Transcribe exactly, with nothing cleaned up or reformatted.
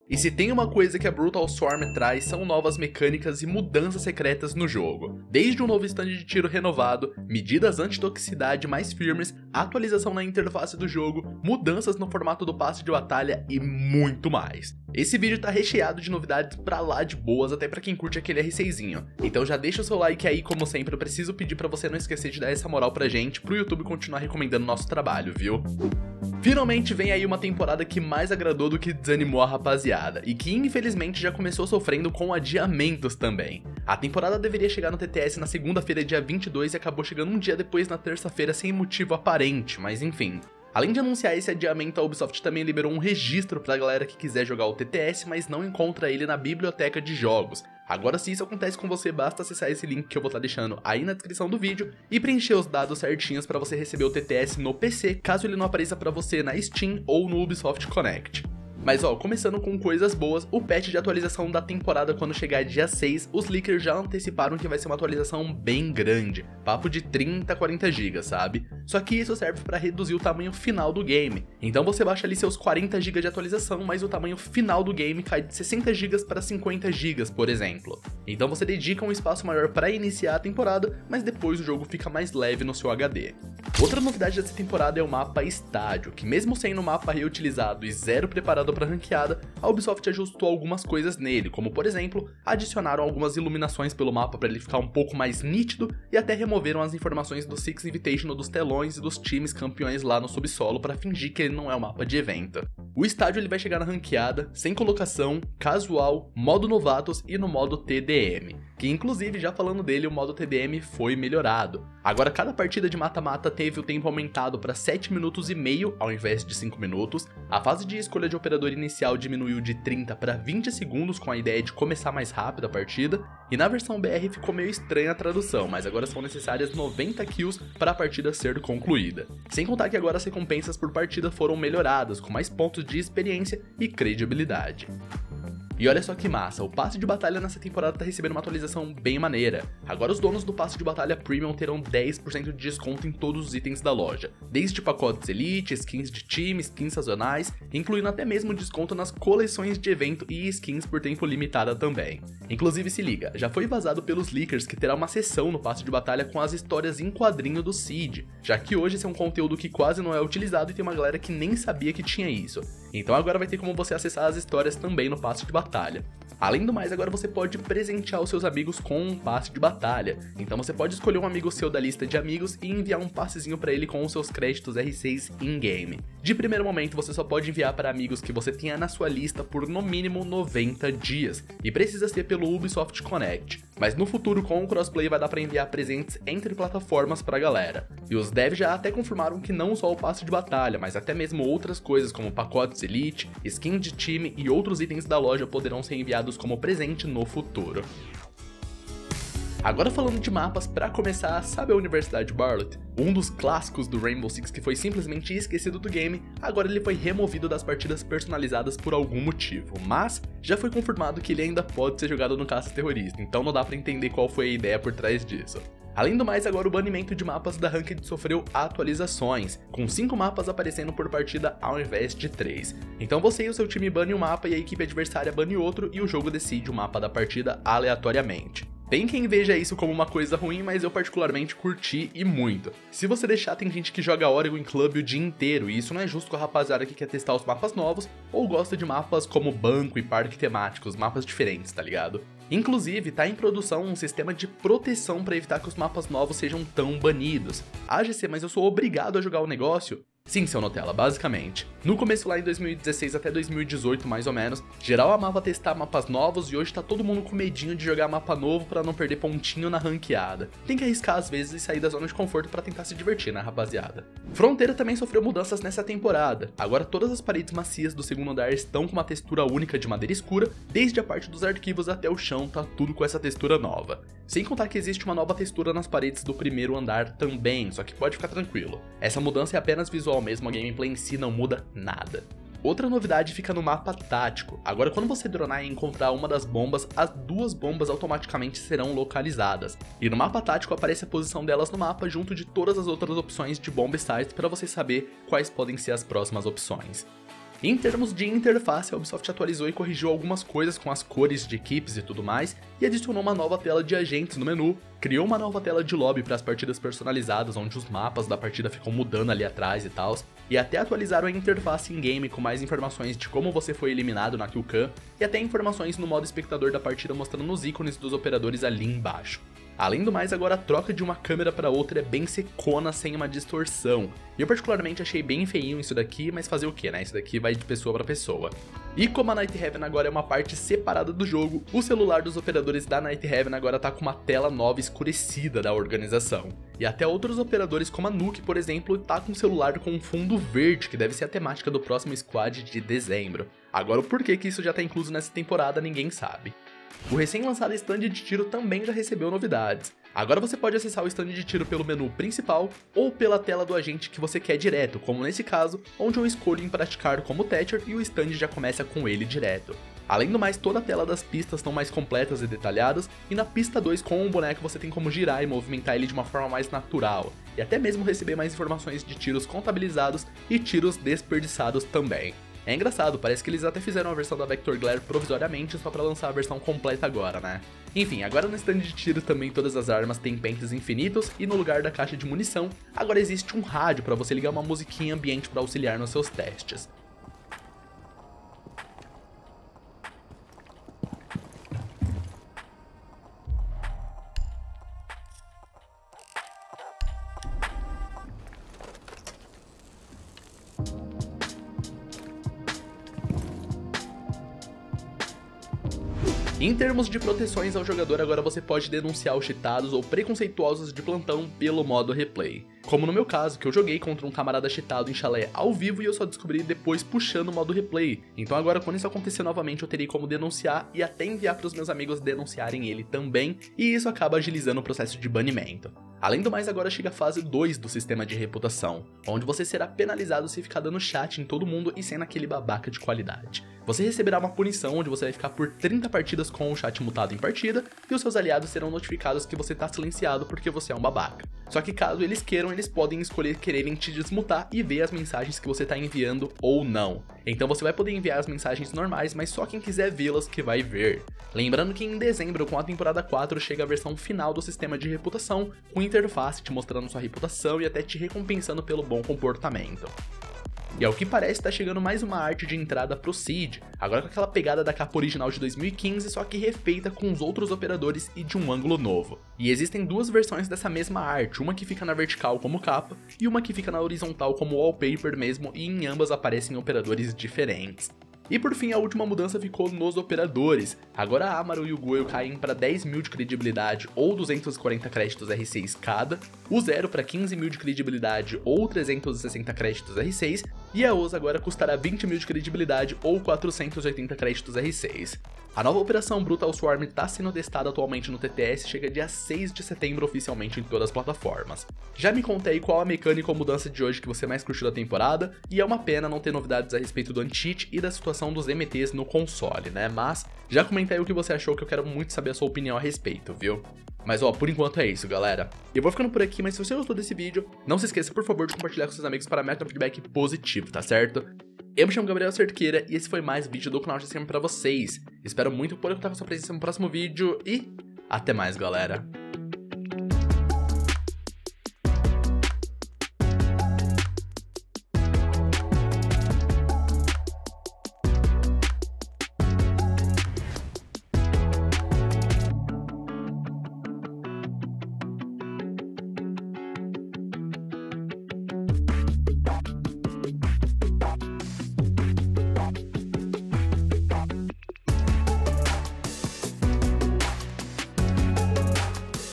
E se tem uma coisa que a Brutal Swarm traz, são novas mecânicas e mudanças secretas no jogo. Desde um novo stand de tiro renovado, medidas anti-toxicidade mais firmes, atualização na interface do jogo, mudanças no formato do passe de batalha e muito mais. Esse vídeo tá recheado de novidades pra lá de boas, até pra quem curte aquele R seiszinho. Então já deixa o seu like aí, como sempre, eu preciso pedir pra você não esquecer de dar essa moral pra gente, pro YouTube continuar recomendando nosso trabalho, viu? Finalmente vem aí uma temporada que mais agradou do que desanimou a rapaziada, e que infelizmente já começou sofrendo com adiamentos também. A temporada deveria chegar no T T S na segunda-feira, dia vinte e dois, e acabou chegando um dia depois na terça-feira sem motivo aparente, mas enfim. Além de anunciar esse adiamento, a Ubisoft também liberou um registro pra galera que quiser jogar o T T S, mas não encontra ele na biblioteca de jogos. Agora, se isso acontece com você, basta acessar esse link que eu vou estar deixando aí na descrição do vídeo e preencher os dados certinhos pra você receber o T T S no P C, caso ele não apareça pra você na Steam ou no Ubisoft Connect. Mas ó, começando com coisas boas, o patch de atualização da temporada quando chegar dia seis, os leakers já anteciparam que vai ser uma atualização bem grande, papo de trinta a quarenta gigas, sabe? Só que isso serve para reduzir o tamanho final do game, então você baixa ali seus quarenta gigas de atualização, mas o tamanho final do game cai de sessenta gigas para cinquenta gigas, por exemplo. Então você dedica um espaço maior para iniciar a temporada, mas depois o jogo fica mais leve no seu H D. Outra novidade dessa temporada é o mapa estádio, que mesmo sendo um mapa reutilizado e zero preparado para ranqueada, a Ubisoft ajustou algumas coisas nele, como por exemplo, adicionaram algumas iluminações pelo mapa para ele ficar um pouco mais nítido e até removeram as informações do Six Invitational dos telões e dos times campeões lá no subsolo para fingir que ele não é um mapa de evento. O estádio ele vai chegar na ranqueada, sem colocação, casual, modo novatos e no modo T D M, que inclusive já falando dele o modo T D M foi melhorado. Agora cada partida de mata-mata teve o tempo aumentado para sete minutos e meio ao invés de cinco minutos, a fase de escolha de operador inicial diminuiu de trinta para vinte segundos com a ideia de começar mais rápido a partida, e na versão B R ficou meio estranha a tradução, mas agora são necessárias noventa kills para a partida ser concluída. Sem contar que agora as recompensas por partida foram melhoradas, com mais pontos de experiência e credibilidade. E olha só que massa, o passe de batalha nessa temporada tá recebendo uma atualização bem maneira. Agora os donos do passe de batalha Premium terão dez por cento de desconto em todos os itens da loja, desde pacotes Elite, skins de time, skins sazonais, incluindo até mesmo desconto nas coleções de evento e skins por tempo limitada também. Inclusive se liga, já foi vazado pelos leakers que terá uma seção no passe de batalha com as histórias em quadrinho do Seed, já que hoje esse é um conteúdo que quase não é utilizado e tem uma galera que nem sabia que tinha isso. Então agora vai ter como você acessar as histórias também no passe de batalha. batalha. Além do mais, agora você pode presentear os seus amigos com um passe de batalha. Então você pode escolher um amigo seu da lista de amigos e enviar um passezinho pra ele com os seus créditos R seis in-game. De primeiro momento, você só pode enviar para amigos que você tenha na sua lista por no mínimo noventa dias, e precisa ser pelo Ubisoft Connect. Mas no futuro, com o crossplay, vai dar pra enviar presentes entre plataformas pra galera. E os devs já até confirmaram que não só o passe de batalha, mas até mesmo outras coisas como pacotes Elite, skins de time e outros itens da loja poderão ser enviados como presente no futuro. Agora falando de mapas, pra começar, sabe a Universidade Barlet? Um dos clássicos do Rainbow Six que foi simplesmente esquecido do game, agora ele foi removido das partidas personalizadas por algum motivo, mas já foi confirmado que ele ainda pode ser jogado no caça terrorista, então não dá pra entender qual foi a ideia por trás disso. Além do mais, agora o banimento de mapas da Ranked sofreu atualizações, com cinco mapas aparecendo por partida ao invés de três. Então você e o seu time banem um mapa e a equipe adversária bane outro e o jogo decide o mapa da partida aleatoriamente. Tem quem veja isso como uma coisa ruim, mas eu particularmente curti e muito. Se você deixar, tem gente que joga Oregon Club o dia inteiro, e isso não é justo com a rapaziada que quer testar os mapas novos, ou gosta de mapas como banco e parque temáticos, mapas diferentes, tá ligado? Inclusive, tá em produção um sistema de proteção para evitar que os mapas novos sejam tão banidos. Ah, G C, mas eu sou obrigado a jogar o negócio? Sim, seu Nutella, basicamente. No começo lá em dois mil e dezesseis até dois mil e dezoito, mais ou menos, geral amava testar mapas novos e hoje tá todo mundo com medinho de jogar mapa novo pra não perder pontinho na ranqueada. Tem que arriscar às vezes e sair da zona de conforto pra tentar se divertir, né, rapaziada? Fronteira também sofreu mudanças nessa temporada. Agora todas as paredes macias do segundo andar estão com uma textura única de madeira escura, desde a parte dos arquivos até o chão tá tudo com essa textura nova. Sem contar que existe uma nova textura nas paredes do primeiro andar também, só que pode ficar tranquilo. Essa mudança é apenas visual mesmo, a gameplay em si não muda nada. Outra novidade fica no mapa tático. Agora quando você dronar e encontrar uma das bombas, as duas bombas automaticamente serão localizadas. E no mapa tático aparece a posição delas no mapa junto de todas as outras opções de bomb sites para você saber quais podem ser as próximas opções. Em termos de interface, a Ubisoft atualizou e corrigiu algumas coisas com as cores de equipes e tudo mais, e adicionou uma nova tela de agentes no menu, criou uma nova tela de lobby para as partidas personalizadas, onde os mapas da partida ficam mudando ali atrás e tal, e até atualizaram a interface in-game com mais informações de como você foi eliminado na Killcam, e até informações no modo espectador da partida mostrando os ícones dos operadores ali embaixo. Além do mais, agora a troca de uma câmera para outra é bem secona, sem uma distorção. E eu particularmente achei bem feinho isso daqui, mas fazer o que, né? Isso daqui vai de pessoa para pessoa. E como a Night Haven agora é uma parte separada do jogo, o celular dos operadores da Night Haven agora tá com uma tela nova escurecida da organização. E até outros operadores como a Nuke, por exemplo, tá com um celular com um fundo verde, que deve ser a temática do próximo squad de dezembro. Agora o porquê que isso já tá incluso nessa temporada ninguém sabe. O recém-lançado stand de tiro também já recebeu novidades. Agora você pode acessar o stand de tiro pelo menu principal ou pela tela do agente que você quer direto, como nesse caso, onde eu escolho em praticar como Thatcher e o stand já começa com ele direto. Além do mais, toda a tela das pistas estão mais completas e detalhadas, e na pista dois com o boneco você tem como girar e movimentar ele de uma forma mais natural, e até mesmo receber mais informações de tiros contabilizados e tiros desperdiçados também. É engraçado, parece que eles até fizeram a versão da Vector Glare provisoriamente só pra lançar a versão completa agora, né? Enfim, agora no stand de tiro também todas as armas têm pentes infinitos e no lugar da caixa de munição, agora existe um rádio pra você ligar uma musiquinha ambiente pra auxiliar nos seus testes. Em termos de proteções ao jogador, agora você pode denunciar os cheatados ou preconceituosos de plantão pelo modo replay. Como no meu caso, que eu joguei contra um camarada cheatado em chalé ao vivo e eu só descobri depois puxando o modo replay. Então agora quando isso acontecer novamente eu terei como denunciar e até enviar para os meus amigos denunciarem ele também, e isso acaba agilizando o processo de banimento. Além do mais, agora chega a fase dois do sistema de reputação, onde você será penalizado se ficar dando chat em todo mundo e sendo aquele babaca de qualidade. Você receberá uma punição onde você vai ficar por trinta partidas com o chat mutado em partida, e os seus aliados serão notificados que você está silenciado porque você é um babaca. Só que caso eles queiram, eles podem escolher quererem te desmutar e ver as mensagens que você está enviando ou não. Então você vai poder enviar as mensagens normais, mas só quem quiser vê-las que vai ver. Lembrando que em dezembro, com a temporada quatro, chega a versão final do sistema de reputação, com interface te mostrando sua reputação e até te recompensando pelo bom comportamento. E ao que parece tá chegando mais uma arte de entrada pro Siege, agora com aquela pegada da capa original de dois mil e quinze, só que refeita com os outros operadores e de um ângulo novo. E existem duas versões dessa mesma arte, uma que fica na vertical como capa, e uma que fica na horizontal como wallpaper mesmo, e em ambas aparecem operadores diferentes. E por fim, a última mudança ficou nos operadores. Agora a Amaru e o Goyo caem para dez mil de credibilidade ou duzentos e quarenta créditos R seis cada, o Zero para quinze mil de credibilidade ou trezentos e sessenta créditos R seis, e a Osa agora custará vinte mil de credibilidade ou quatrocentos e oitenta créditos R seis. A nova operação Brutal Swarm está sendo testada atualmente no T T S e chega dia seis de setembro oficialmente em todas as plataformas. Já me conta aí qual a mecânica ou mudança de hoje que você mais curtiu da temporada, e é uma pena não ter novidades a respeito do anti-cheat e da situação dos M Ts no console, né? Mas já comenta aí o que você achou, que eu quero muito saber a sua opinião a respeito, viu? Mas ó, por enquanto é isso, galera. Eu vou ficando por aqui, mas se você gostou desse vídeo, não se esqueça, por favor, de compartilhar com seus amigos para me dar um feedback positivo, tá certo? Eu me chamo Gabriel Cerqueira e esse foi mais um vídeo do canal de sempre pra vocês. Espero muito poder contar com a sua presença no próximo vídeo e até mais, galera.